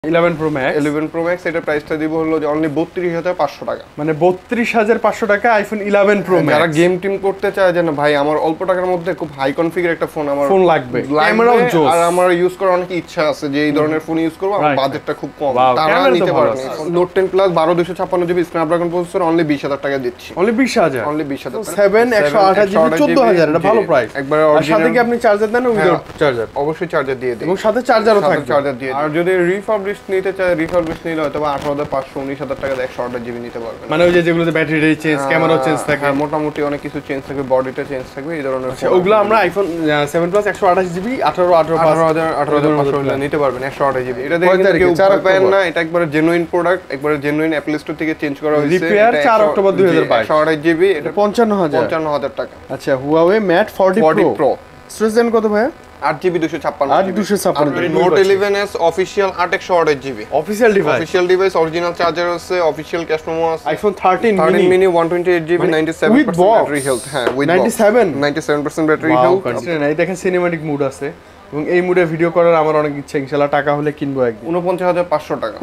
11 Pro Max এটার প্রাইসটা দিব হলো যে অনলি 32500 টাকা। মানে 32500 টাকা আইফোন 11 Pro Max। যারা গেম টিম করতে চায় যে না ভাই আমার অল্প টাকার মধ্যে খুব হাই কনফিগার একটা ফোন লাগবে, ক্যামেরাও জোস, আর আমার ইউজ করার অনেক ইচ্ছা আছে যে এই ধরনের ফোন ইউজ করব, আমার বাজেটটা খুব কম, তারা নিতে পারবে। Note 10 plus 12 256 GB Snapdragon processor only 20000 টাকা দিচ্ছি। অনলি 20000 7 128 জিবি 14000, এটা ভালো প্রাইস। একবার আর সাথে কি আপনি চার্জার দেন না উইদাউট চার্জার? অবশ্যই চার্জার দিয়ে দেব, এবং সাথে চার্জারও থাকবে। চার্জার দিয়ে আর যদি রিফারবিশ নিতে চায় রিফারবিশ নিলে হয়তো 18500 19000 টাকা 128 জিবি নিতে পারবেন। মানে ওই যে যেগুলোতে ব্যাটারি চেঞ্জ, ক্যামেরাও চেঞ্জ থাকে, মোটামুটি অনেক কিছু চেঞ্জ থাকবে, বডিটা চেঞ্জ থাকবে, এই ধরনের ওগুলো আমরা আইফোন 7 প্লাস 128 জিবি 18500 নিতে পারবেন 128 জিবি। এটা দেখেন কেউ চার পায় না, এটা একবারে জেনুইন প্রোডাক্ট, একবারে জেনুইন অ্যাপল স্টোর থেকে চেঞ্জ করা হয়েছে। রিপেয়ার 4 অক্টোবর 2022, 128 জিবি, এটা 55000 টাকা। আচ্ছা, হুয়াওয়ে ম্যাট 40 প্রো স্টোরেজ দেন কত ভাই? 8GB 256 note 11s official 8128 GB official device, original charger আছে, অফিশিয়াল ক্যাশ মেমো আছে, iPhone 13 mini 128 GB 97% battery health. হ্যাঁ, উইথ 97% ব্যাটারি হেলথ। এই দেখেন সিনেম্যাটিক মুড আছে, এবং এই মুডে ভিডিও করার আমার অনেক ইচ্ছা, ইনশাআল্লাহ টাকা হলে কিনবো একদিন। 49500 টাকা।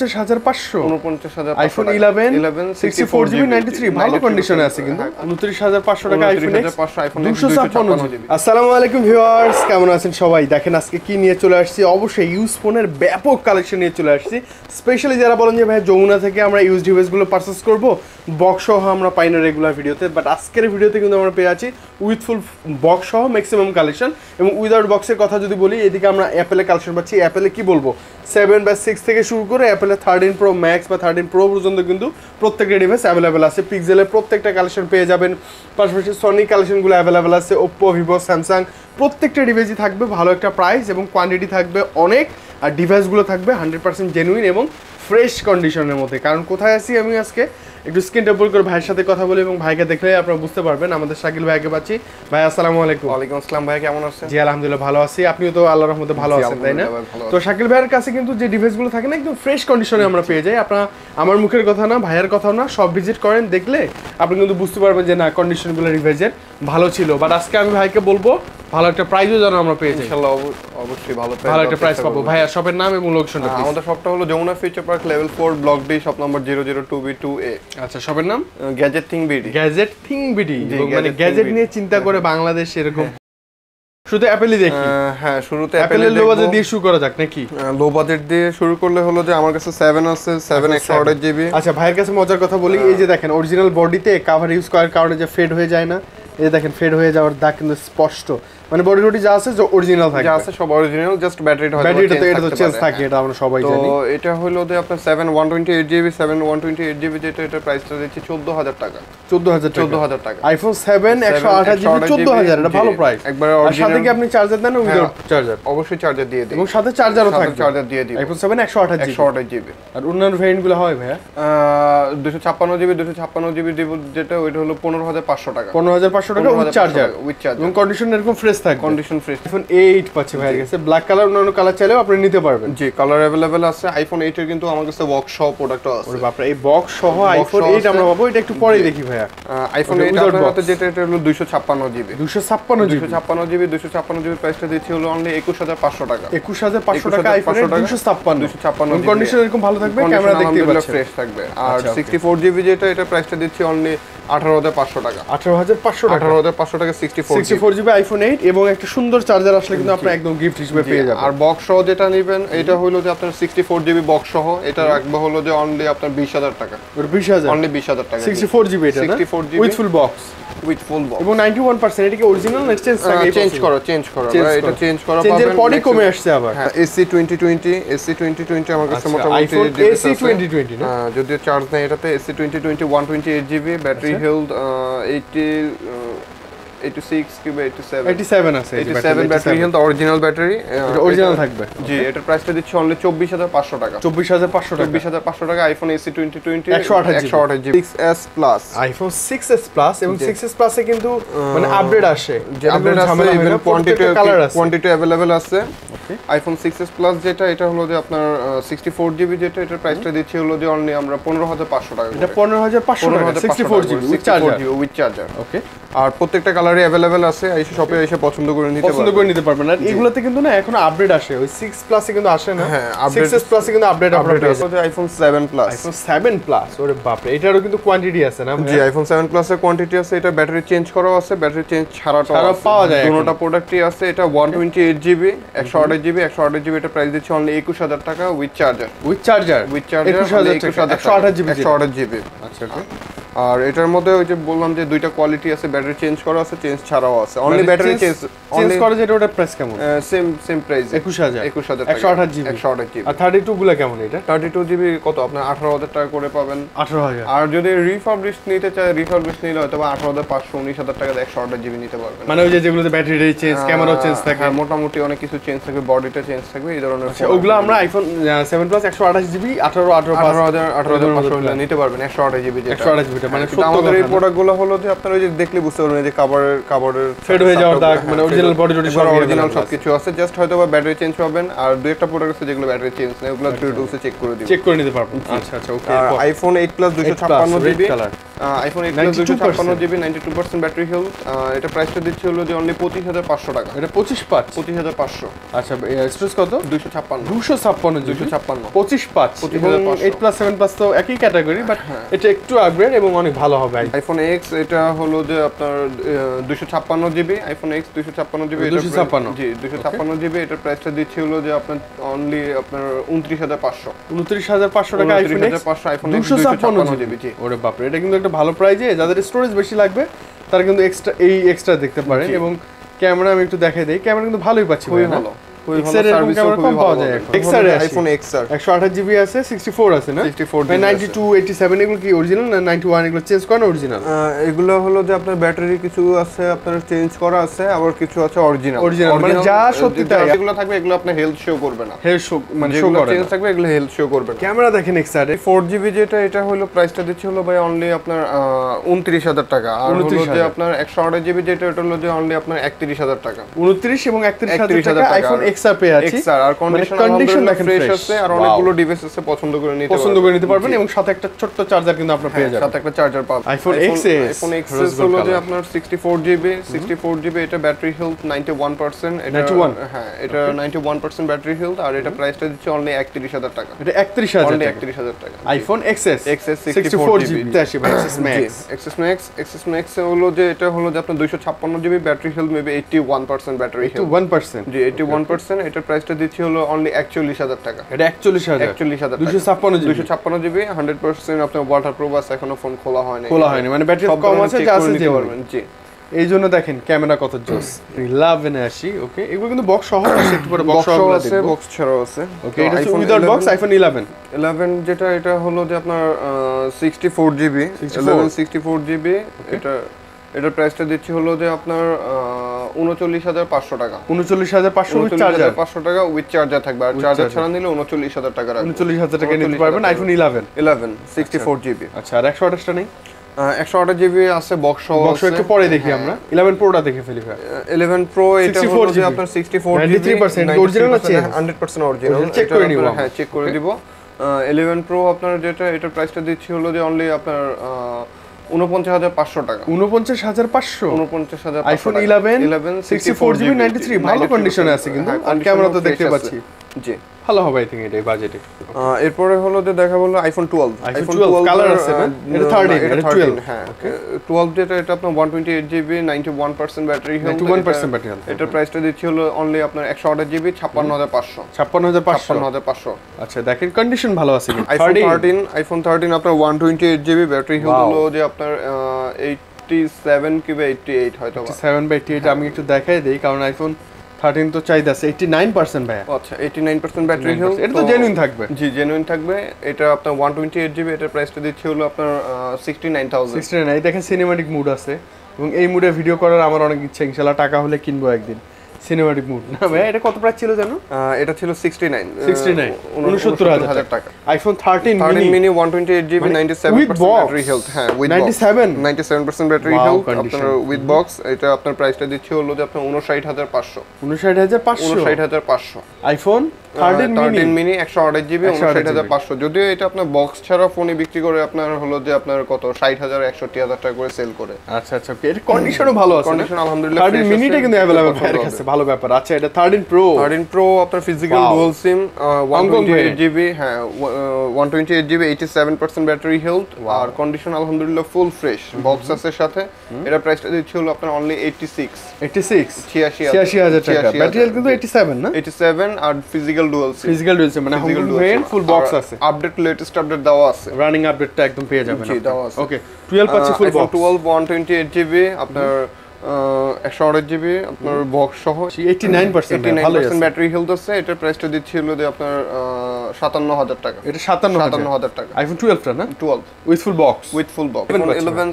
49500 আইফোন 11 64GB 93 ভালো কন্ডিশনে আছে, কিন্তু 29500 টাকা আইফোন 256 জিবি। আসসালামু আলাইকুম ভিউয়ার্স, কেমন আছেন সবাই? দেখেন আজকে কি নিয়ে চলে আসছি, অবশ্যই ইউজ ফোনের ব্যাপক কালেকশন নিয়ে চলে আসছি। স্পেশালি যারা বলেন যে ভাই যমুনা থেকে আমরা ইউজ ডিভাইসগুলো পারচেজ করব, বক্স সহ আমরা পাই না রেগুলার ভিডিওতে, বাট আজকের ভিডিওতে কিন্তু আমরা পেয়ে আছি উইথ ফুল বক্স সহ ম্যাক্সিমাম কালেকশন। এবং উইদাউট বক্সের কথা যদি বলি, এদিকে আমরা অ্যাপেলের কালেকশন পাচ্ছি। অ্যাপেলে কি বলবো, 7 বা 6 থেকে শুরু করে অ্যাপেলের 13 প্রো ম্যাক্স বা 13 প্রো পর্যন্ত কিন্তু প্রত্যেকটা ডিভাইস অ্যাভেলেবেল আছে। পিক্সেলের প্রত্যেকটা কালেকশন পেয়ে যাবেন, পাশাপাশি সনি কালেকশনগুলো অ্যাভেলেবেল আছে, ওপ্পো, ভিভো, স্যামসাং, প্রত্যেকটা ডিভাইসই থাকবে ভালো একটা প্রাইস, এবং কোয়ান্টিটি থাকবে অনেক, আর ডিভাইসগুলো থাকবে 100% জেনুইন এবং ফ্রেশ কন্ডিশনের মধ্যে। কারণ কোথায় আছি আমি আজকে, একটু স্ক্রিন টেপল করে ভাইয়ের সাথে কথা বলি, এবং ভাইকে দেখলে আপনারা বুঝতে পারবেন। আমাদের শাকিল ভাইকে পাচ্ছি। ভাই আসসালামু আলাইকুম। ওয়ালাইকুম আসসালাম ভাই, কেমন আছেন? জি আলহামদুলিল্লাহ ভালো আছি, আপনিও তো আল্লাহর রহমতে ভালো আছেন, তাই না? তো শাকিল ভাইয়ের কাছে কিন্তু যে ডিভাইসগুলো থাকে না, একদম ফ্রেশ কন্ডিশনে আমরা পেয়ে যাই। আপনারা আমার মুখের কথা না, ভাইয়ের কথাও না, সব ভিজিট করেন, দেখলে আপনি কিন্তু বুঝতে পারবেন যে না কন্ডিশনগুলো ডিভাইসের ভালো ছিল। বাট আজকে আমি ভাইকে বলবো ভালো একটা প্রাইসও যেন আমরা পেয়ে যাই। ইনশাআল্লাহ অবশ্যই ভালো একটা প্রাইস পাবো। ভাইয়া শপের নাম এবং লোকেশনটা। আমাদের শপটা হলো Jamuna future park level 4 block D, shop number 002B2A। আচ্ছা, শপের নাম gadget thing BD. Gadget thing BD, মানে গ্যাজেট নিয়ে চিন্তা করে বাংলাদেশ এরকম। শুরুতে অ্যাপেলই দেখি। হ্যাঁ, শুরুতে অ্যাপেলের লো বাজেট দিয়ে শুরু করা যাক নাকি? লো বাজেট দিয়ে শুরু করলে হলো যে আমার কাছে 7 আছে, 7 128 জিবি। আচ্ছা, ভাইয়ের কাছে মজার কথা বলি, এই যে দেখেন অরিজিনাল বডিতে কভার ইউজ করার কারণে যে ফেড হয়ে যায় না, এই যে দেখেন ফেড হয়ে যাওয়ার দাগ কিন্তু স্পষ্ট। মানে বডি রুটি যা আছে অরিজিনাল থাকে, যা আছে সব অরিজিনাল, জাস্ট ব্যাটারিটা তো এটা তো চেঞ্জ থাকে, এটা আমরা সবাই জানি। তো এটা হলো যে আপনার 7 128 জিবি 7 128 জিবি যেটা, এটা প্রাইসটা দিচ্ছি 14000 টাকা। 14000 টাকা। আইফোন 7 128 জিবি 14000, এটা ভালো প্রাইস। একবার আর সাথে কি আপনি চার্জার দেন না উইদাউট চার্জার? অবশ্যই চার্জার দিয়ে দিই, এবং সাথে চার্জারও থাকবে, চার্জার দিয়ে দিই। IPhone 7 128 GB. আর অন্যান্য ভেরিয়েন্টগুলো হয় ভাইয়া 256 জিবি দিব, যেটা ওইটা হলো 15500 টাকা। 15500 টাকা উইথ চার্জার, এবং কন্ডিশন এরকম ফ্রেশ থাকবে, কন্ডিশন ফ্রেশ। আইফোন 8 পাচ্ছে ভাইয়ের কাছে, ব্ল্যাক কালার, অন্যান্য কালার চাইলেও আপনি নিতে পারবেন। জি, কালার अवेलेबल আছে। আইফোন 8 এর কিন্তু আমার কাছে বক্স সহ প্রোডাক্টও আছে। ওরে বাপ রে, এই বক্স সহ আইফোন 8 আমরা পাবো, এটা একটু পরে দেখি ভাইয়া। আইফোন 8 আপনার হাতে যেটা, এটা হলো 256 জিবি 256 জিবি প্রাইসটা দিচ্ছি হলো অনলি 21500 টাকা। 21500 টাকা আইফোন 256 কন্ডিশন এরকম ভালো থাকবে, ক্যামেরা দেখতে পাচ্ছেন ফ্রেশ থাকবে। আর 64 জিবি যেটা, এটা প্রাইসটা দিচ্ছি অনলি 18500 টাকা। 18500 টাকা 64 জিবি আইফোন 8, এবং একটা সুন্দর চার্জার আসলে কিন্তু আপনি একদম গিফট হিসেবে পেয়ে যাবেন। আর বক্স সহ যেটা নেবেন, এটা হলো যে আপনার 64 জিবি বক্স সহ, এটা রাখবে হলো যে অনলি আপনার 20000 টাকা। 20000 অনলি 20000 টাকা 64 জিবি, এটা 64 জিবি উইথ ফুল বক্স, এবং 91% এটা কি অরিজিনাল না চেঞ্জ থাকে? চেঞ্জ করা এটা চেঞ্জ করা পাবেন। চেঞ্জের পরে কমে আসছে আবার। হ্যাঁ, AC 2020 আমার কাছে মোটামুটি AC 2020 না, যদিও চার্জ নেই এটাতে। AC 2020 128 জিবি, ব্যাটারি হেলথ 86 কিংবা 87 আছে, 87 ব্যাটারি হেলথ, অরিজিনাল ব্যাটারি, এটা অরিজিনাল থাকবে। জি, এটার প্রাইসটা দিচ্ছি অনলি 24500 টাকা। 24500 টাকা iPhone AC 2020 128 GB 6s plus, iPhone 6s plus, এবং 6s প্লাসে কিন্তু মানে আপডেট আসে, যে আপডেট আছে, ইভেন কোয়ান্টিটি अवेलेबल আছে। আইফোন 6s প্লাস যেটা, এটা হলো যে আপনার 64 জিবি যেটা, এটার প্রাইসটা দিচ্ছি হলো যে অনলি আমরা 15500 টাকা। এটা 15500 টাকা 64 জিবি উইথ চার্জার। ওকে, আর প্রত্যেকটা কালারই अवेलेबल আছে, এসে শপে এসে পছন্দ করে নিতে পারবেন। আর এগুলোতে কিন্তু না এখন আপডেট আসে, ওই 6 প্লাসে কিন্তু আসে না। হ্যাঁ, 6s প্লাসে কিন্তু আপডেট আছে আইফোন 7 প্লাস। আইফোন 7 প্লাস, ওরে বাপ রে, এটারও কিন্তু কোয়ান্টিটি আছে না? জি, আইফোন 7 প্লাসের কোয়ান্টিটি আছে, এটা ব্যাটারি চেঞ্জ করাও আছে, ব্যাটারি চেঞ্জ ছাড়াও পাওয়া যায়। দুটোটা প্রোডাক্টই আছে। এটা 128 জিবি 128 জিবি 128 জিবি, এটা প্রাইস দিচ্ছে অনলি 21000 টাকা উইথ চার্জার। 128 জিবি। আচ্ছা, আর এটার মধ্যে ওই যে বললাম যে দুইটা কোয়ালিটি আছে, ব্যাটারি চেঞ্জ করা আছে, চেঞ্জ ছাড়াও আছে। অনলি ব্যাটারি চেঞ্জ করা যেটা, ওটা প্রাইস কেমন? Same price 21000 128 GB. আর 32 গুলো কেমন? এটা 32 জিবি কত আপনার 18000 টাকা করে পাবেন। 18000। আর যদি রিফারবিশ নিতে চায়, রিফারবিশ নিলে হয়তো 18500 19000 টাকা 128 জিবি নিতে পারবেন। মানে ওই যে যেগুলোতে ব্যাটারি চেঞ্জ, ক্যামেরাও চেঞ্জ থাকে, মোটামুটি অনেক কিছু চেঞ্জ থাকবে, বডিটা চেঞ্জ থাকবে, এই ধরনের। ওগুলো আমরা আইফোন 7 প্লাস 128 জিবি 18500 নিতে পারবেন 128 জিবি। 128 জিবি মানে আমাদের এই প্রোডাক্টগুলো হলো যে আপনারা ওই যে দেখলে বুঝতে পারবেন যে কভারের ফেড হয়ে যাওয়ার দাগ, মানে অরিজিনাল বডি সব অরিজিনাল সবকিছু আছে, জাস্ট হয়তো বা ব্যাটারি চেঞ্জ পাবেন। আর দুই একটা প্রোডাক্ট আছে যেগুলো ব্যাটারি চেঞ্জ না, ওগুলো থ্রি চেক করে নিতে পারবেন। আচ্ছা okay. IPhone 8 plus 256 GB, iPhone 8 plus 256 GB 92% battery health. এটা প্রাইসটা দিচ্ছে হলো যে অনলি 25500 টাকা। এটা 25500। আচ্ছা, স্টোরেজ কত? 256 জিবি 255 এবং 8 প্লাস 7 প্লাস তো একই ক্যাটাগরি, বাট এটা একটু আপগ্রেড এবং অনেক ভালো হবে। আইফোন X এটা হলো যে আপনার 256 GB, iPhone X 256 GB, 256 G 256 GB. এটার প্রাইসটা দিচ্ছে হলো যে আপনার অনলি আপনার 29500 টাকা আইফোন X 256 জিবি। জি, ওরে বাপ রে, এটা কিন্তু একটা ভালো প্রাইজে। যাদের স্টোরেজ বেশি লাগবে তারা কিন্তু এক্সট্রা দেখতে পারেন। এবং ক্যামেরা আমি একটু দেখাই দেই, ক্যামেরা কিন্তু ভালোই পাচ্ছি, খুবই ভালো। আইফোন XR 128 জিবি আছে, 64 আছে না? 64 92 87 এগুলো কি অরিজিনাল না 91 এগুলো চেঞ্জ করা অরিজিনাল? এগুলো হলো যে আপনার ব্যাটারি কিছু আছে আপনার চেঞ্জ করা আছে, আবার কিছু আছে অরিজিনাল। মানে যা সত্যি তাই এগুলো থাকবে, এগুলো আপনার হেলথ শো করবে না, হেলথ শো মানে শো করে চেঞ্জ থাকবে, এগুলো হেলথ শো করবে না। ক্যামেরা দেখেন XR 4 জিবি যেটা, এটা হলো প্রাইসটা দিচ্ছে হলো ভাই অনলি আপনার 29000 টাকা। আর হলো যে আপনার 128 জিবি যেটা, এটা হলো যে অনলি আপনার 31000 টাকা। 29 এবং 31000 টাকা আইফোন XR পেয়ে আছি। আর কন্ডিশন দেখেন ফ্রেশ আছে, আর অনেকগুলো ডিভাইস আছে, পছন্দ করে নিতে পারবেন। এবং সাথে একটা ছোট্ট চার্জার কিন্তু আপনারা পেয়ে যাবেন, সাথে একটা চার্জার পাবেন। আইফোন XS হলো যে আপনার 64 জিবি, এটা ব্যাটারি হেলথ 91%। এটা হ্যাঁ, এটা 91% ব্যাটারি হেলথ। আর এটা প্রাইসটা দিচ্ছে অনলি 31000 টাকা। এটা 31000 টাকা। IPhone XS 64 GB XS Max হলো যে এটা হলো যে আপনার 256 GB battery health, maybe 81% battery health. 81%, জি 81%। এটার প্রাইসটা দিচ্ছে হলো অনলি 41000 টাকা। এটা 41000 256 জিবি 100% আপনার ওয়াটারপ্রুফ আছে, এখনো ফোন খোলা হয়নি, মানে ব্যাটারি কম আছে, যা আছে যে পারবেন। জি, এই জন্য দেখেন ক্যামেরা কত জোস। 11 এ আসি। ওকে, এগুলো কিন্তু বক্স সহ আছে, একটু পরে বক্স সহ আছে, বক্স ছাড়াও আছে। ওকে, এটা হচ্ছে উইদাউট বক্স আইফোন 11 যেটা, এটা হলো যে আপনার 64 জিবি 64 জিবি। এটার প্রাইসটা দিচ্ছি হলো যে আপনার 39500 টাকা। 39500 টাকা উইথ চার্জার থাকবে, আর চার্জার ছাড়া নিলে 39000 টাকা রাখবে। 39000 টাকা নিতে পারবেন আইফোন 11 64 জিবি। আচ্ছা, আর 128 টা নেই? 128 জিবি আছে বক্স একটু পরে দেখি আমরা। 11 প্রোটা দেখে ফেলি। 11 প্রো এটা হলো যে আপনার 64 জিবি 93% অরিজিনাল আছে, 100% অরিজিনাল। চেক করে নিব। হ্যাঁ, চেক করে দিব। 11 প্রো আপনার যেটা, এটার প্রাইসটা দিচ্ছি হলো যে অনলি আপনার 49500 টাকা। 49500 আইফোন 11 64 জিবি 93 ভালো কন্ডিশনে আছে কিন্তু, আর ক্যামেরা তো দেখতে পাচ্ছি। জি, ভালো হবে আই থিং এটাই বাজেটে। এরপরে হলো যে দেখা বললো আইফোন 12 কালার আছে না? এটা 13 এটা 12। হ্যাঁ, 12 যেটা, এটা আপনার 128 GB 91% battery health, 91% battery health. এটার প্রাইসটা দিচ্ছি হলো অনলি আপনার 128 জিবি 56500। আচ্ছা, দেখেন কন্ডিশন ভালো আছে কিন্তু। আইফোন 13 আপনার 128 জিবি ব্যাটারি হেলথ হলো যে আপনার 87 কি 88 হয়তো 87 বা 88। আমি একটু দেখাই দেই, কারণ আইফোন 13 তো চাইদা আছে 89% ভাই। আচ্ছা, 89% ব্যাটারি হেলথ, এটা তো জেনুইন থাকবে। জি, জেনুইন থাকবে। এটা আপনার 128 জিবি, এটার প্রাইসটা দিচ্ছে হলো আপনার 69000। 69 দেখেন সিনেম্যাটিক মুড আছে, এবং এই মুডে ভিডিও করার আমার অনেক ইচ্ছা, ইনশাআল্লাহ টাকা হলে কিনবো একদিন। সিনেমাটিক মুড না ভাই, এটা কত প্রাইস ছিল জানো? এটা ছিল 69 69000 টাকা। IPhone 13 mini 128GB 97% battery health. হ্যাঁ, উইথ 97% ব্যাটারি হেলথ আপনার উইথ বক্স। এটা আপনার প্রাইসটা দিচ্ছি হলো যে আপনার 59500 59500 আইফোন 13 মিনি 128GB 59500। যদিও এটা আপনার বক্স ছাড়া ফোনে বিক্রি করে আপনার হলো যে আপনার কত 60000 61000 টাকা করে সেল করে। আচ্ছা আচ্ছা, ওকে। এর কন্ডিশনও ভালো আছে, কন্ডিশন আলহামদুলিল্লাহ। 13 মিনিটা কিন্তু अवेलेबल ভাইয়ের কাছে, ভালো ব্যাপার। আচ্ছা, এটা 13 প্রো আপনার ফিজিক্যাল ডুয়াল সিম 128GB। হ্যাঁ, 128GB 87% ব্যাটারি হেলথ আর কন্ডিশন আলহামদুলিল্লাহ ফুল ফ্রেশ। বক্স আছে সাথে। এটা প্রাইসটা দিচ্ছি হলো আপনার অনলি 86000 টাকা। ব্যাটারি হেলথ কিন্তু 87 না? 87 আর ফিজিক্যাল ডুয়াল সিম মানে ফুল বক্স আছে। আপডেট লেটেস্ট আপডেট দেওয়া আছে, রানিং আপডেটটা একদম পেয়ে যাবেন। জি, দেওয়া আছে। ওকে, 12 পাচ্ছি ফুল বক্স। 12 128GB আপনার 128GB আপনার বক্স সহ 89% ব্যাটারি হেলথ আছে। এটার প্রাইসটা দিচ্ছি হলো যে আপনার 57000 টাকা। এটা 57000 টাকা। আইফোন 12 টা না? 12 উইথ ফুল বক্স। 11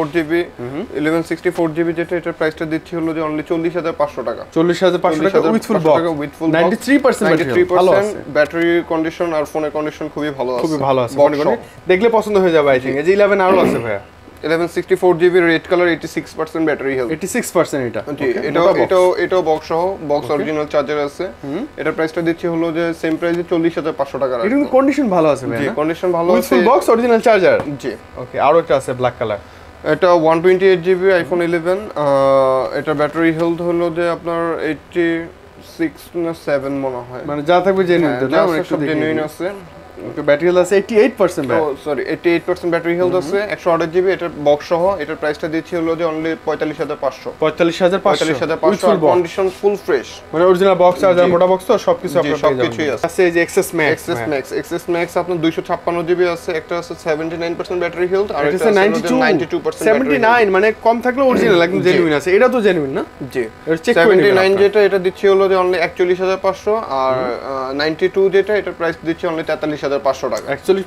64GB যেটা, এটার প্রাইসটা দিচ্ছি হলো যে অনলি 40500 টাকা। 40500 টাকা উইথ ফুল বক্স। 93% ব্যাটারি ভালো আছে। ব্যাটারি কন্ডিশন আর ফোনের কন্ডিশন খুবই ভালো আছে, খুবই ভালো আছে। দেখলে পছন্দ হয়ে যাবে আই থিং। এই যে 11 আরো আছে ভাইয়া। 11 64GB red colour 86% battery health. 86% এটা। জি, এটাও বক্স সহ, বক্স অরিজিনাল চার্জার আছে। এটার প্রাইসটা দিচ্ছি হলো যে সেম প্রাইসে 40500 টাকা। এটা কিন্তু কন্ডিশন ভালো আছে ভাই। জি, কন্ডিশন ভালো আছে। With full box original charger. জি, ওকে। আরো একটা আছে ব্ল্যাক কালার। এটা 128GB আইফোন 11। এটা ব্যাটারি হেলথ হলো যে আপনার 86 না 7 মনে হয়, মানে যা থাকবে জেনুইন তো না? অনেক সব জেনুইন আছে। ওকে, ব্যাটারি হেলথ আছে 88% ভাই। 88% ব্যাটারি হেলথ আছে। 128GB এটার বক্স সহ। এটার প্রাইসটা দিচ্ছি হলো যে অনলি 45500 45500 কন্ডিশন ফুল ফ্রেশ, মানে অরিজিনাল বক্স চার্জার মোটা বক্স তো সবকিছু আপনার পেয়ে যাবেন। সবকিছুই আছে। আছে এই যে এক্সএস ম্যাক্স আপনার 256GB আছে। একটা আছে 79% ব্যাটারি হেলথ আর একটা আছে 92% 79, মানে কম থাকলে অরিজিনাল একদম জেনুইন আছে। এটা তো জেনুইন না? জি, এটা চেক করে নিন। 79 যেটা, এটা দিচ্ছি হলো যে অনলি 41500 আর 92 যেটা, এটার প্রাইস দিচ্ছি অনলি 43500 টাকা।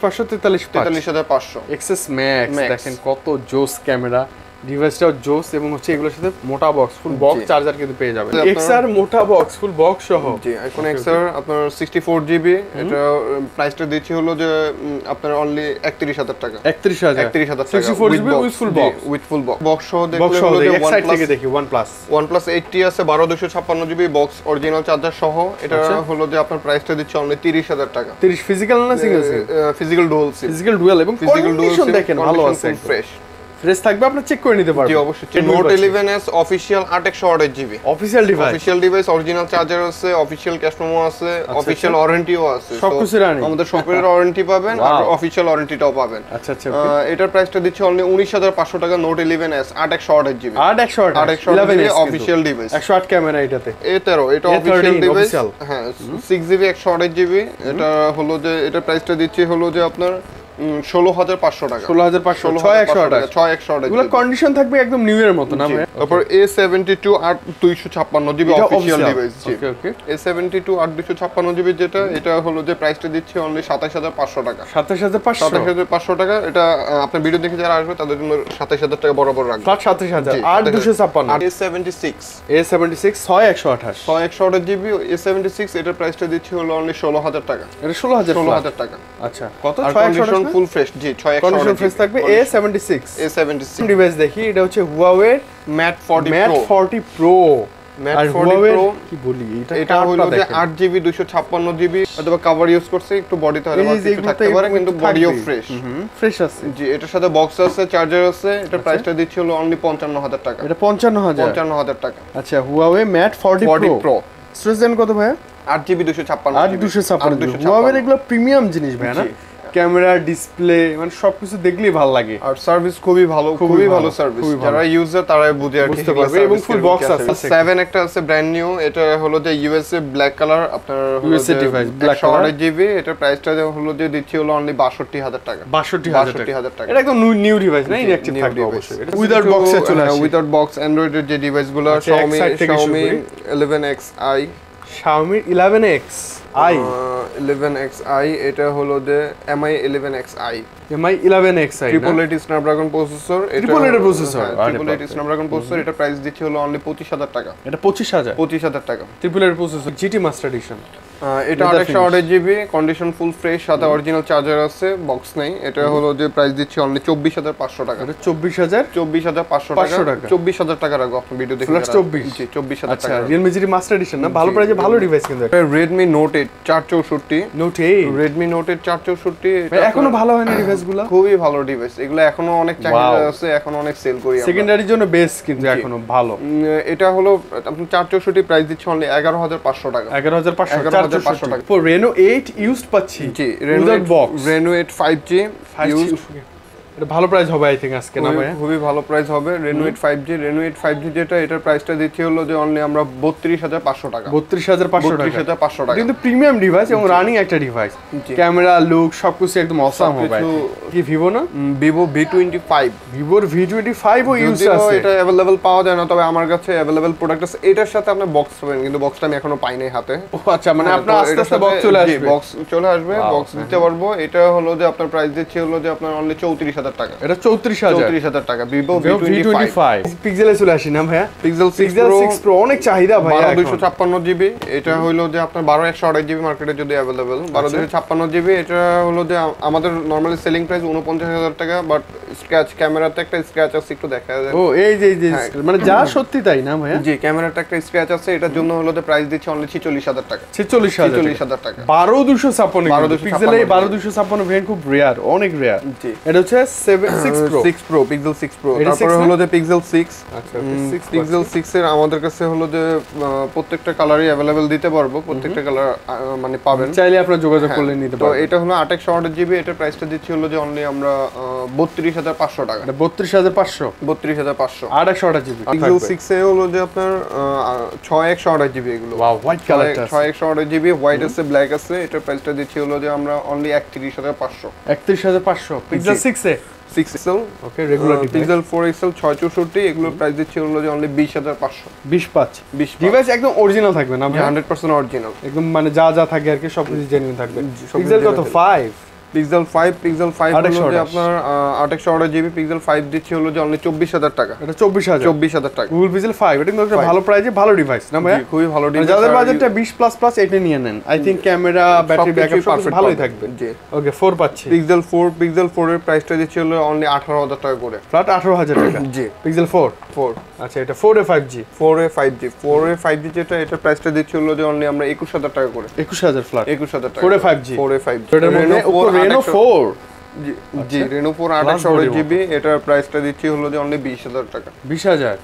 44500 এক্সএস ম্যাক্স দেখেন কত জোস ক্যামেরা, ডিভাইসটাও জোস এবং হচ্ছে এগুলোর সাথে মোটা বক্স ফুল বক্স চার্জার কিন্তু পেয়ে যাবেন। এক্সআর মোটা বক্স ফুল বক্স সহ। জি, আইফোন এক্সআর আপনার 64GB। এটা প্রাইসটা দিচ্ছি হলো যে আপনার অনলি 31000 টাকা। 31000 টাকা 64GB with full box. Box সহ দেখলে হলো যে OnePlus থেকে দেখি OnePlus 80 আছে 12256GB বক্স অরিজিনাল চার্জার সহ। এটা হলো যে আপনার প্রাইসটা দিচ্ছি অনলি 30000 টাকা। 30 ফিজিক্যাল না single SIM? Physical dual SIM. Physical dual এবং কন্ডিশন দেখেন ভালো আছে, ফ্রেশ ফ্রেশ থাকবে, আপনি চেক করে নিতে পারবেন। জি, অবশ্যই। Note 11s official 8128GB official device original charger আছে, অফিশিয়াল ক্যাশ মেমো আছে, অফিশিয়াল ওয়ারেন্টিও আছে। সবকিছু রানি। আমাদের শপের ওয়ারেন্টি পাবেন আর অফিশিয়াল ওয়ারেন্টিটাও পাবেন। আচ্ছা আচ্ছা। এটার প্রাইসটা দিচ্ছি অনলি 19500 টাকা। Note 11s 8128GB 8128 official device. 108 camera এটাতে। A13 এটা অফিশিয়াল ডিভাইস। হ্যাঁ, 6GB 128GB। এটা হলো যে এটা প্রাইসটা দিচ্ছি হলো যে আপনার 16500 টাকা। 16500 6128 এগুলো কন্ডিশন থাকবে একদম নিউ এর মত না ভাই। তারপর A72 8256GB অফিশিয়াল ডিভাইস। ওকে ওকে। A72 8256GB যেটা, এটা হলো যে প্রাইসটা দিচ্ছি অনলি 27500 টাকা। 27500 টাকা। এটা আপনার ভিডিও দেখে যারা আসবে তাদের জন্য 27000 টাকা বরাবর রাখবো। 27000 8256 A76 6128 6128GB A76 এটার প্রাইসটা দিচ্ছি হলো অনলি 16000 টাকা। এটা 16000 টাকা। আচ্ছা, কত? Condition full fresh. জি, 6128 ফ্রেশ থাকবে। A76 ডিভাইস দেখি, এটা হচ্ছে Huawei Mate 40 Pro। Mate 40 Pro কি বলি, এটা হলো যে 8GB 256GB অথবা কভার ইউজ করছে, একটু বডিতে হয়তো কিছু থাকতে পারে কিন্তু বডিও ফ্রেশ আছে। জি, এটার সাথে বক্স আছে, চার্জার আছে। এটা প্রাইসটা দিচ্ছি হলো অনলি 55000 টাকা। এটা 55000 টাকা। আচ্ছা, Huawei Mate 40 Pro স্টোরেজ দেন কত ভাই? 8GB 256 Huawei এগুলো প্রিমিয়াম জিনিস ভাই না? ক্যামেরা, ডিসপ্লে, মানে সবকিছু দেখলেই ভালো লাগে আর সার্ভিস খুবই ভালো সার্ভিস। যারা ইউজার তারাই বুঝে আর বুঝতে পারবে। এবং ফুল বক্স আছে। 7 একটা আছে ব্র্যান্ড নিউ। এটা হলো যে ইউএসএ ব্ল্যাক কালার আপনার USA device black colour 128GB। এটা প্রাইসটা হলো যে দিচ্ছি হলো অনলি 62000 টাকা। 62000 টাকা। এটা একদম নিউ ডিভাইস না? ইনঅ্যাকটিভ থাকবে অবশ্যই। এটা উইদাউট বক্সে চলে আসে। উইদাউট বক্স অ্যান্ড্রয়েডের যে ডিভাইসগুলো Xiaomi 11Xi Xiaomi 11X I 11xi, এটা হলো যে MI 11xi, MI 11xi triple eight Snapdragon processor, triple eight processor, triple eight Snapdragon processor, এটা প্রাইস দিচ্ছে হলো অনলি 25000 টাকা। এটা 25000 টাকা। Triple eight processor GT master edition, এটা 828GB, কন্ডিশন ফুল ফ্রেশ, সাথে অরিজিনাল চার্জার আছে, বক্স নাই। এটা হলো যে প্রাইস দিচ্ছে অনলি 24500 টাকা। এটা 24500 টাকা, 24000 টাকা রাখো আপনি ভিডিও দেখে। ফ্ল্যাশ 24, জি 24000 টাকা। আচ্ছা, Realme GT মাস্টার এডিশন না, ভালো প্রাইসে ভালো ডিভাইস কিন্তু। এটা Redmi Note 8 464, Note 8, Redmi Note 8 464, ভাই এখনো ভালো হয় না ডিভাইসগুলো? খুবই ভালো ডিভাইস, এগুলো এখনো অনেক চাহিদা আছে, এখনো অনেক সেল করি আমরা। সেকেন্ডারির জন্য বেস্ট কিন্তু এখনো ভালো। এটা হলো আপনি 464 প্রাইস দিচ্ছে অনলি 11500 টাকা। 11500 টাকা। For Reno 8 ইউজড পাচ্ছি। জি, Reno 8 5G ইউজড। এটা ভালো প্রাইস হবে আই থিং আজকে না ভাই? খুবই ভালো প্রাইস হবে। Reno 8 5G যেটা, এটার প্রাইসটা দিচ্ছি হলো যে অনলি আমরা 32500 টাকা। 32500 টাকা কিন্তু প্রিমিয়াম ডিভাইস এবং রানিং একটা ডিভাইস, ক্যামেরা লুক সবকিছু একদম অসাম হবে। কি ভিভো না? Vivo V25, ভিভোর V25 ও ইউজ আছে। এটা अवेलेबल পাওয়া যায় না, তবে আমার কাছে अवेलेबल প্রোডাক্ট আছে। এটার সাথে আপনি বক্স পাবেন, কিন্তু বক্সটা আমি এখনো পাই নাই হাতে। ও আচ্ছা, মানে আপনার আস্তে আস্তে বক্স চলে আসবে। বক্স চলে আসবে, বক্স দিতে পারবো। এটা হলো যে আপনার প্রাইস দিচ্ছি হলো যে আপনার অনলি 34000 টাকা। এটা 34000 টাকা। Vivo V25 পিক্সেলে চলে আসি না ভাইয়া? Pixel 6 Pro অনেক চাহিদা ভাই। 12256GB, এটা হলো যে আপনার 12128GB মার্কেটে যদি अवेलेबल। 12256GB, এটা হলো যে আমাদের নরমালি সেলিং প্রাইস 49000 টাকা, বাট স্ক্র্যাচ, ক্যামেরাতে একটা স্ক্র্যাচ আছে, একটু দেখা যায়। ও এই যে মানে যা সত্যি তাই না ভাইয়া? জি, ক্যামেরাতে একটা স্ক্র্যাচ আছে, এটার জন্য হলো যে প্রাইস দিচ্ছে অনলি 46000 টাকা। 46000 টাকা। 12256 পিক্সেলে 12256 ভেরিয়েন্ট খুব রেয়ার, অনেক রেয়ার। এটা হচ্ছে 6 Pro, Pixel 6 Pro। তারপরে হলো যে Pixel 6। আচ্ছা, Pixel 6 এর আমাদের কাছে হলো যে প্রত্যেকটা কালারই अवेलेबल দিতে পারবো, প্রত্যেকটা কালার মানে পাবেন, চাইলে আপনারা যোগাযোগ করলে নিতে পারবেন। তো এটা হলো 2828GB, এটার প্রাইসটা দিচ্ছি হলো যে অনলি আমরা 32500 টাকা। এটা 32500 2828GB। Pixel 6 এ হলো যে আপনার 6128GB, এগুলো ওয়াও, হোয়াইট কালারটা 6128GB, হোয়াইট আছে, ব্ল্যাক আছে। এটার প্রাইসটা দিচ্ছি হলো যে আমরা only 31500। 31500 Pixel 6 A 6XL, okay, regular Pixel 4XL 664, এগুলোর প্রাইস দিচ্ছি হলো যে অনলি 20500। 20 ডিভাইস একদম অরিজিনাল থাকবে না ভাই? 100% অরিজিনাল, একদম মানে যা যা থাকে আর কি সবকিছু জেনুইন থাকবে। Pixel কত 5? Pixel 5 হলো যে আপনার 2828GB, Pixel 5 দিচ্ছি হলো যে অনলি 24000 টাকা। এটা 24000 টাকা। Google Pixel 5 এটা কিন্তু একটা ভালো প্রাইসে ভালো ডিভাইস না ভাই? খুবই ভালো ডিভাইস। যাদের বাজেটটা 20+ এটা নিয়ে নেন, I think camera, battery backup সব ভালোই থাকবে। জি, ওকে, 4 পাচ্ছি। Pixel 4 এর প্রাইসটা দিচ্ছি হলো অনলি 18000 টাকা করে, ফ্ল্যাট 18000 টাকা। জি, Pixel 4 আচ্ছা, এটা 4 এ 5G 5G যেটা, এটার প্রাইসটা দিচ্ছি হলো যে অনলি আমরা 21000 টাকা করে। 21000 ফ্ল্যাট 21000 টাকা। 4 এ 5G এটার মধ্যে Reno 4 জি, Reno 4 28GB, এটার প্রাইসটা দিচ্ছি হলো যে অনলি 20000 টাকা। 20000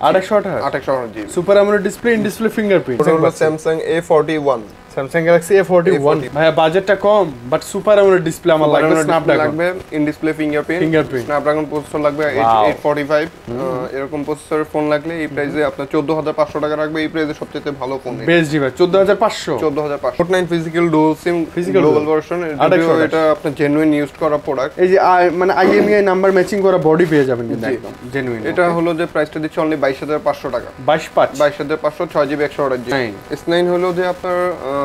28GB super AMOLED display, in display fingerprint. হলো Samsung A41, Samsung Galaxy A41 ভাই, বাজেটটা কম বাট সুপার অ্যামোলেড ডিসপ্লে আমার লাগবে, স্ন্যাপড্রাগন লাগবে, in display fingerprint, Snapdragon processor লাগবে 845, এরকম প্রসেসরের ফোন লাগলে এই প্রাইসে আপনার 14500 টাকা রাখবে। এই প্রাইসে সবচেয়ে ভালো ফোন, best device 14500। Fortnite physical dual SIM global version, এটা আপনার জেনুইন ইউজ করা প্রোডাক্ট। এই যে মানে IMEI নাম্বার ম্যাচিং করা বডি পেয়ে যাবেন কিন্তু একদম জেনুইন। এটা হলো যে প্রাইসটা দিচ্ছে অনলি 22500 টাকা। 22500 6GB 128GB। S9 হলো যে আপনার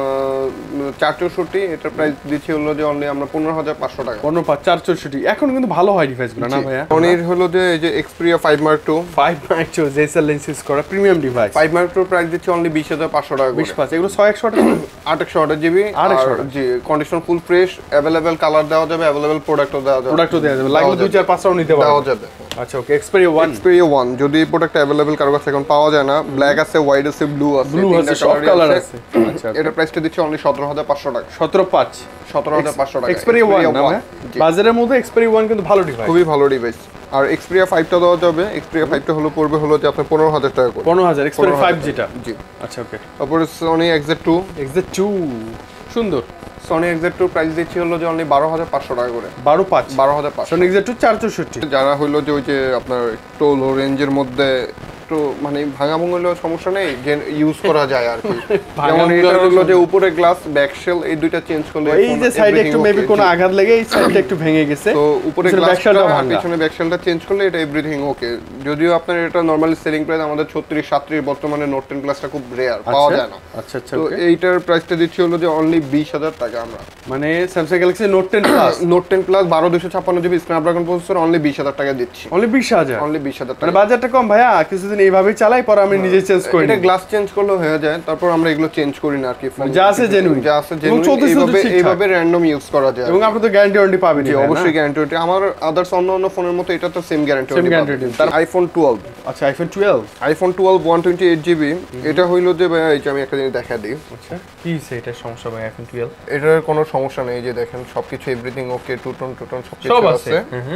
464, এটার প্রাইস দিচ্ছি হলো যে অনলি আমরা 15500 টাকা। 464 এখন কিন্তু ভালো হয় ডিভাইসগুলো না ভাইয়া? Sonyর হলো যে এই যে Xperia 5 Mark II জেসার লেন্স ইউজ করা premium device. 5 Mark II price দিচ্ছি অনলি 20500 টাকা করে। 25 এগুলো 128GB জি, condition full fresh, available colour দেওয়া যাবে, अवेलेबल প্রোডাক্টও দেওয়া যাবে, লাগলে 2-4-5টাও নিতে দেওয়া যাবে। আচ্ছা, ওকে, Xperia 1 যদি এই প্রোডাক্ট अवेलेबल কারো কাছে এখন পাওয়া যায় না, ব্ল্যাক আছে, হোয়াইট আছে, ব্লু আছে, তিনটা সব কালার আছে। আচ্ছা, এটা প্রাইসটা দিচ্ছি অনলি 17500 টাকা। 17500 টাকা। Xperia 1 না বাজারের মধ্যে Xperia 1 কিন্তু ভালো ডিভাইস, খুবই ভালো ডিভাইস। আর Xperia 5টা দেওয়া যাবে। Xperia 5টা হলো পড়বে হলো যে আপনার 15000 টাকা করে। 15000 Xperia 5G টা। জি, আচ্ছা, ওকে। তারপরে Sony XZ2 সুন্দর। Sony XZ2 প্রাইস দিচ্ছি হলো যে অনলি 12500 টাকা করে। 12500 Sony XZ2 464। যারা হলো যে ওই যে আপনার একটু লো রেঞ্জের মধ্যে একটু মানে ভাঙা ভাঙলেও সমস্যা নেই, যে ইউজ করা যায় আর কি। যেমন এটা হলো যে উপরে গ্লাস, ব্যাক শেল, এই দুইটা চেঞ্জ করলে এই যে সাইডে একটু মেবি কোনো আঘাত লেগে এই সাইডটা একটু ভেঙে গেছে, তো উপরে গ্লাসটা পিছনে ব্যাক শেলটা চেঞ্জ করলে এটা এভরিথিং ওকে। যদিও আপনার এটা নরমালি সেলিং প্রাইস আমাদের 36 37 বর্তমানে নোট 10 প্লাসটা খুব রেয়ার, পাওয়া যায় না। আচ্ছা আচ্ছা, তো এইটার প্রাইসটা দিচ্ছি হলো যে অনলি 20000 টাকা আমরা, মানে Samsung Galaxy note 10 plus, note 10 plus 12256 GB Snapdragon processor only 20000 টাকা দিচ্ছি। অনলি 20000, অনলি 20000 টাকা। মানে বাজারটা কম ভাইয়া, কিছুদিন এইভাবেই চালাই, পরে আমি নিজে চেঞ্জ করি। এটা গ্লাস চেঞ্জ করলে হয়ে যায়, তারপর আমরা এগুলো চেঞ্জ করি না আর কি। যা আছে জেনুইন, যা আছে জেনুইন, এইভাবে র‍্যান্ডম ইউজ করা যায়। এবং আপনি তো গ্যারান্টি ওয়ারেন্টি পাবেন। জি অবশ্যই গ্যারান্টি ওয়ারেন্টি, আমার আদার্স অন্য ফোনের মতো এটা তো সেম গ্যারান্টি ওয়ারেন্টি। তার আইফোন 12, আচ্ছা আইফোন 12, আইফোন 12 128 জিবি, এটা হইলো যে ভাই এই যে আমি একটা জিনিস দেখা দিই। আচ্ছা কি এটা সমস্যা ভাই আইফোন 12? এটার কোনো সমস্যা নেই, যে দেখেন সবকিছু এভরিথিং ওকে, টুটন সবকিছু আছে।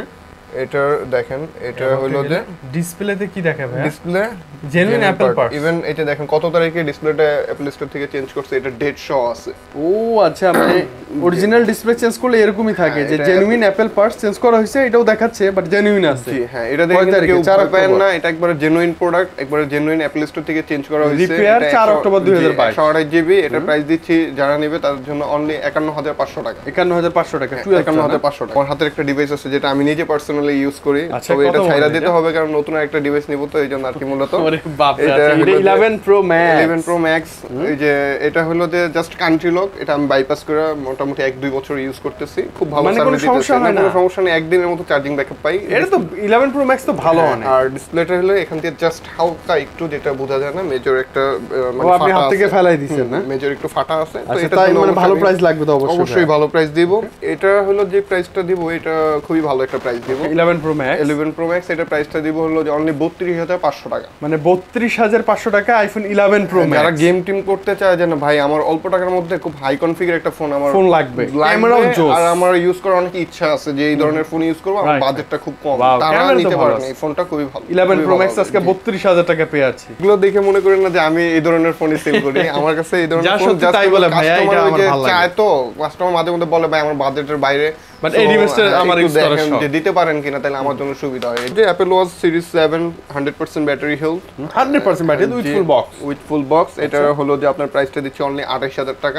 এটা দেখেন, এটা হলো যে ডিসপ্লেতে কি দেখাবে? Display genuine Apple parts. Even এটা দেখেন কত তারিখে ডিসপ্লেটা অ্যাপল স্টোর থেকে চেঞ্জ করছে, এটা ডেট শো আছে। ও আচ্ছা, মানে অরিজিনাল ডিসপ্লে চেঞ্জ করলে এরকমই থাকে যে জেনুইন অ্যাপল পার্টস চেঞ্জ করা হয়েছে, এটাও দেখাচ্ছে বাট জেনুইন আছে। জি হ্যাঁ, এটা দেখেন কেউ পাবেন না, এটা একবারে জেনুইন প্রোডাক্ট, একবারে জেনুইন অ্যাপল স্টোর থেকে চেঞ্জ করা হয়েছে। Repair 4 October 2022, 128 GB. এটা প্রাইস দিচ্ছি যারা নেবে তার জন্য অনলি 51500 টাকা। 51500 টাকা, 51500 টাকা। আমার হাতের একটা ডিভাইস আছে যেটা আমি নিজে পার্সোনালি ইউজ করি, তবে এটা ছাইরা দিতে হবে কারণ নতুন একটা ডিভাইস নিব, তো এইজন্য আর কি মূলত। এটা 11 প্রো ম্যাক্স, 11 প্রো ম্যাক্স। এই যে এটা হলো যে জাস্ট কান্ট্রি লক, এটা আমি বাইপাস করে মোটামুটি 1-2 বছর ইউজ করতেছি, খুব ভালো সার্ভিস দিতেছে, কোনো সমস্যা নেই, একদিনের মতো চার্জিং ব্যাকআপ পাই। এটা তো 11 প্রো ম্যাক্স তো ভালো অনেক। আর ডিসপ্লেটা হলো এখান থেকে জাস্ট হালকা একটু, যেটা বোঝা যায় না, মেজর একটা মানে আপনি হাত থেকে ফেলাই দিবেন না, মেজর একটু ফাটা আছে। তো এটা তাই মানে ভালো প্রাইস লাগবে তো অবশ্যই ভালো প্রাইস দিব। এটা হলো যে প্রাইসটা দিব, এটা খুবই ভালো একটা প্রাইস দিব। 11 প্রো ম্যাক্স, 11 প্রো ম্যাক্স, এটা প্রাইসটা দিব হলো যে অনলি 32500 টাকা, মানে 32500 টাকা আইফোন 11 প্রো ম্যাক্স। যারা গেম টিম করতে চায় যে না ভাই আমার অল্প টাকার মধ্যে খুব হাই কনফিগার একটা ফোন আমার ফোন লাগবে, ক্যামেরাও জোস, আর আমার ইউজ করার অনেক ইচ্ছা আছে যে এই ধরনের ফোন ইউজ করব, আমার বাজেটটা খুব কম, তারা নিতে পারেন, এই ফোনটা খুবই ভালো। 11 প্রো ম্যাক্স আজকে 32000 টাকা পেয়ে আছি। এগুলো দেখে মনে করেন না যে আমি এই ধরনের ফোনই সেল করি, আমার কাছে এই ধরনের ফোন জাস্ট তাই বলে ভাই এটা আমার ভালো লাগে। চায় তো কাস্টমার মাঝে মধ্যে বলে ভাই আমার বাজেটের বাইরে, বাট এই ডিভাইসটা আমার ইউজ করা শখ, যে দিতে পারেন কিনা, তাহলে আমার জন্য সুবিধা হয়। এই যে Apple Watch Series 7 100% battery health, 100% battery with full box. এটা হলো যে আপনার প্রাইসটা দিচ্ছি অনলি 28000 টাকা।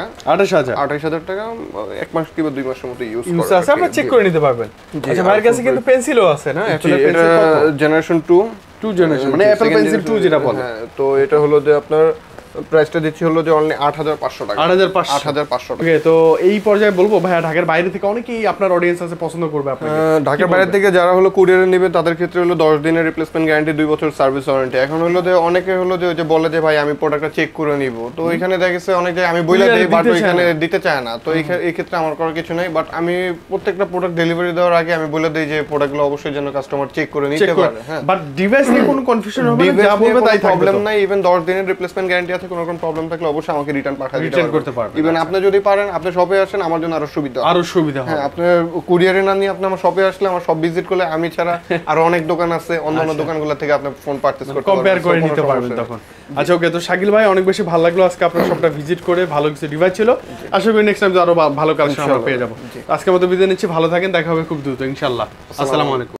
28000 টাকা, এক মাস কিংবা 2 মাসের মতো ইউজ করা আছে, আপনি চেক করে নিতে পারবেন। আচ্ছা ভাইয়ের কাছে কিন্তু পেন্সিলও আছে না? এটা জেনারেশন 2 জেনারেশন, মানে অ্যাপল পেন্সিল 2 যেটা বলে। হ্যাঁ, তো এটা হলো যে আপনার প্রাইসটা দিচ্ছি হলো যে অনলি 8500 টাকা। 8500 টাকা। ওকে, তো এই পর্যায়ে বলবো ভাইয়া ঢাকার বাইরে থেকে অনেকেই আপনার অডিয়েন্স আছে পছন্দ করবে আপনাকে। ঢাকার বাইরে থেকে যারা হলো কুরিয়ারে নেবে তাদের ক্ষেত্রে হলো 10 দিনের রিপ্লেসমেন্ট গ্যারান্টি, 2 বছর সার্ভিস ওয়ারেন্টি। এখন হলো যে অনেকে হলো যে বলে যে ভাই আমি প্রোডাক্টটা চেক করে নিব, তো এখানে দেখা গেছে অনেক জায়গায় আমি বইলা দেই বাট এখানে দিতে চায় না, তো এই ক্ষেত্রে আমার করার কিছু নাই। বাট আমি প্রত্যেকটা প্রোডাক্ট ডেলিভারি দেওয়ার আগে আমি বলে দেই যে প্রোডাক্টগুলো অবশ্যই যেন কাস্টমার চেক করে নিতে পারে। হ্যাঁ, বাট ডিভাইস নিয়ে কোনো কনফিউশন হবে না, যা বলবে তাই প্রবলেম নাই। ইভেন 10 দিনের রিপ্লেসমেন্ট গ্যারান্টি আছে, কোনো রকম প্রবলেম থাকলে অবশ্যই আমাকে রিটার্ন করতে পারবেন। ইভেন আপনি যদি পারেন আপনি শপে আসেন, আমার জন্য আরো সুবিধা হয়। হ্যাঁ, আপনি কুরিয়ারে না নিয়ে আপনি আমার শপে আসলে, আমার শপ ভিজিট করলে আমি ছাড়া আরো অনেক দোকান আছে, অন্যান্য দোকানগুলো থেকে আপনি ফোন পারচেজ করতে পারবেন, কম্পেয়ার করে নিতে পারবেন তখন। আচ্ছা ওকে, তো শাকিল ভাই অনেক বেশি ভালো লাগলো আজকে আপনার শপটা ভিজিট করে, ভালো কিছু ডিভাইস ছিল। আশা করি নেক্সট টাইম আরো ভালো কালেকশন আমরা পেয়ে যাব। আজকের মতো বিদায় নিচ্ছি, ভালো থাকেন, দেখা হবে খুব দ্রুত ইনশাআল্লাহ। আসসালামু আলাইকুম।